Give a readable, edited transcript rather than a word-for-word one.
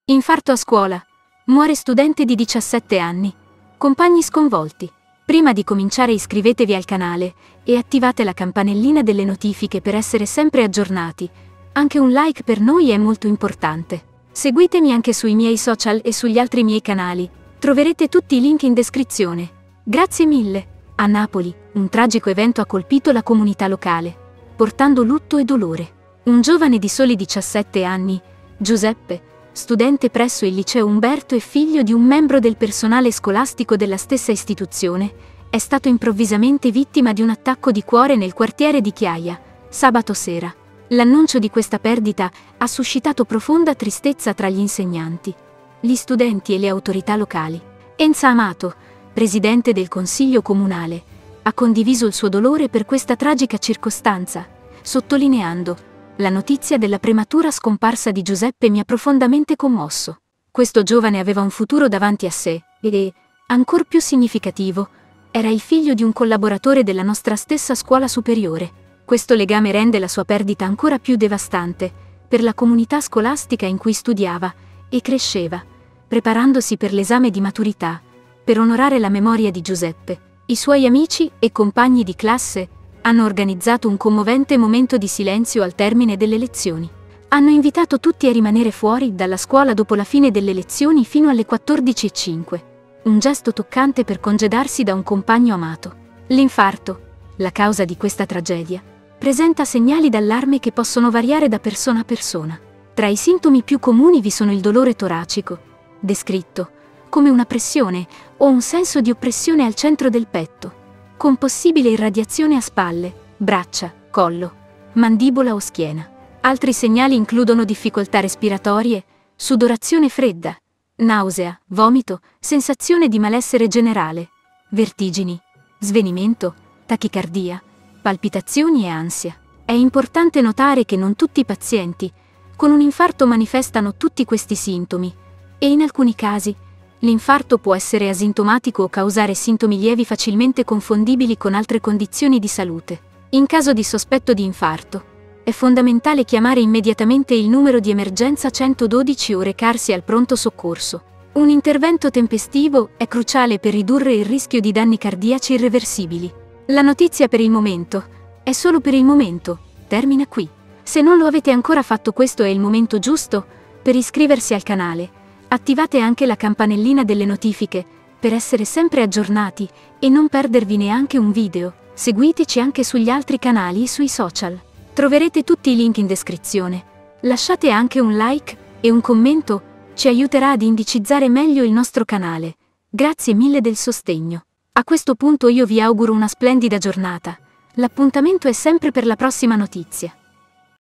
Infarto a scuola. Muore studente di 17 anni. Compagni sconvolti. Prima di cominciare iscrivetevi al canale e attivate la campanellina delle notifiche per essere sempre aggiornati. Anche un like per noi è molto importante. Seguitemi anche sui miei social e sugli altri miei canali. Troverete tutti i link in descrizione. Grazie mille. A Napoli, un tragico evento ha colpito la comunità locale, portando lutto e dolore. Un giovane di soli 17 anni, Giuseppe, studente presso il liceo Umberto e figlio di un membro del personale scolastico della stessa istituzione, è stato improvvisamente vittima di un attacco di cuore nel quartiere di Chiaia, sabato sera. L'annuncio di questa perdita ha suscitato profonda tristezza tra gli insegnanti, gli studenti e le autorità locali. Enza Amato, presidente del Consiglio Comunale, ha condiviso il suo dolore per questa tragica circostanza, sottolineando: la notizia della prematura scomparsa di Giuseppe mi ha profondamente commosso. Questo giovane aveva un futuro davanti a sé e, ancor più significativo, era il figlio di un collaboratore della nostra stessa scuola superiore. Questo legame rende la sua perdita ancora più devastante per la comunità scolastica in cui studiava e cresceva, preparandosi per l'esame di maturità. Per onorare la memoria di Giuseppe, i suoi amici e compagni di classe hanno organizzato un commovente momento di silenzio al termine delle lezioni. Hanno invitato tutti a rimanere fuori dalla scuola dopo la fine delle lezioni fino alle 14:05. Un gesto toccante per congedarsi da un compagno amato. L'infarto, la causa di questa tragedia, presenta segnali d'allarme che possono variare da persona a persona. Tra i sintomi più comuni vi sono il dolore toracico, descritto come una pressione o un senso di oppressione al centro del petto, con possibile irradiazione a spalle, braccia, collo, mandibola o schiena. Altri segnali includono difficoltà respiratorie, sudorazione fredda, nausea, vomito, sensazione di malessere generale, vertigini, svenimento, tachicardia, palpitazioni e ansia. È importante notare che non tutti i pazienti con un infarto manifestano tutti questi sintomi e in alcuni casi l'infarto può essere asintomatico o causare sintomi lievi facilmente confondibili con altre condizioni di salute. In caso di sospetto di infarto, è fondamentale chiamare immediatamente il numero di emergenza 112 o recarsi al pronto soccorso. Un intervento tempestivo è cruciale per ridurre il rischio di danni cardiaci irreversibili. La notizia per il momento è solo per il momento, termina qui. Se non lo avete ancora fatto, questo è il momento giusto per iscriversi al canale. Attivate anche la campanellina delle notifiche per essere sempre aggiornati e non perdervi neanche un video. Seguiteci anche sugli altri canali e sui social. Troverete tutti i link in descrizione. Lasciate anche un like e un commento, ci aiuterà ad indicizzare meglio il nostro canale. Grazie mille del sostegno. A questo punto io vi auguro una splendida giornata. L'appuntamento è sempre per la prossima notizia.